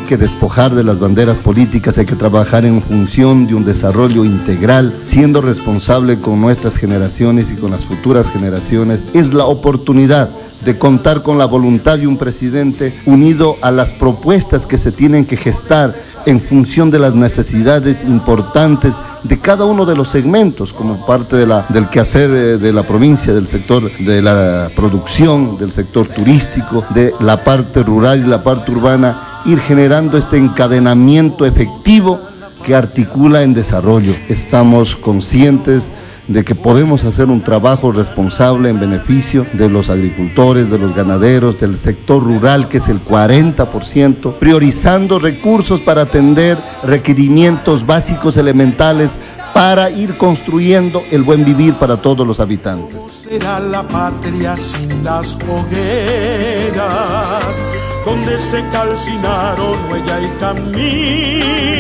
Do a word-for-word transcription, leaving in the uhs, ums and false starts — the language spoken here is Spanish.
que despojar de las banderas políticas, hay que trabajar en función de un desarrollo integral, siendo responsable con nuestras generaciones y con las futuras generaciones. Es la oportunidad de contar con la voluntad de un presidente unido a las propuestas que se tienen que gestar en función de las necesidades importantes de cada uno de los segmentos, como parte de la, del quehacer de la provincia, del sector de la producción, del sector turístico, de la parte rural y la parte urbana, ir generando este encadenamiento efectivo que articula en desarrollo. Estamos conscientes de que podemos hacer un trabajo responsable en beneficio de los agricultores, de los ganaderos, del sector rural, que es el cuarenta por ciento, priorizando recursos para atender requerimientos básicos elementales para ir construyendo el buen vivir para todos los habitantes. ¿Cómo será la patria sin las fogueras, donde se calcinaron huella y camino?